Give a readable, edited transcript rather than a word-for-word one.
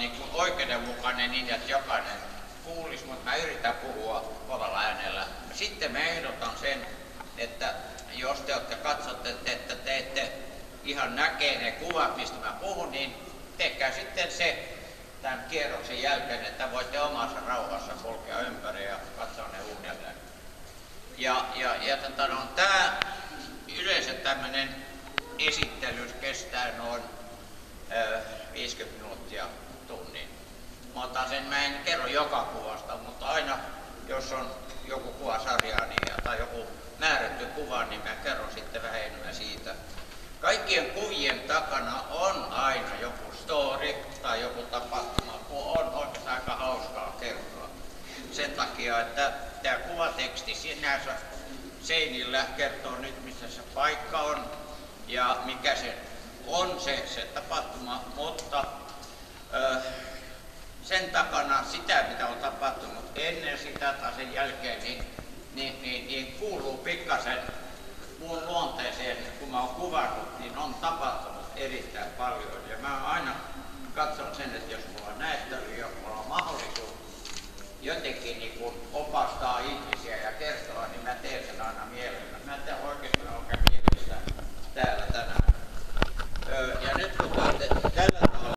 niin kuin oikeudenmukainen niin, että jokainen kuulisi, mutta mä yritän puhua kovalla äänellä. Sitten mä ehdotan sen, että jos te katsotte, että te ette ihan näkee ne kuvat, mistä mä puhun, niin tehkää sitten se tämän kierroksen jälkeen, että voitte omassa rauhassa kulkea ympäri ja katsoa ne uudelleen. Tämä yleensä tämmöinen esittely kestää noin 50 minuuttia tunnin. Mä en kerro joka kuvasta, mutta aina jos on joku kuvasarja tai joku määrätty kuva, niin mä kerron sitten vähän enemmän siitä. Kaikkien kuvien takana on aina joku story tai joku tapahtuma, kun on oikeastaan aika hauskaa kertoa. Sen takia, että tämä kuvateksti sinänsä seinillä kertoo nyt, missä se paikka on ja mikä se on se tapahtuma, mutta sen takana sitä, mitä on tapahtunut ennen sitä tai sen jälkeen, niin kuuluu pikkasen mun luonteeseen, kun mä oon kuvannut, niin on tapahtunut erittäin paljon. Ja mä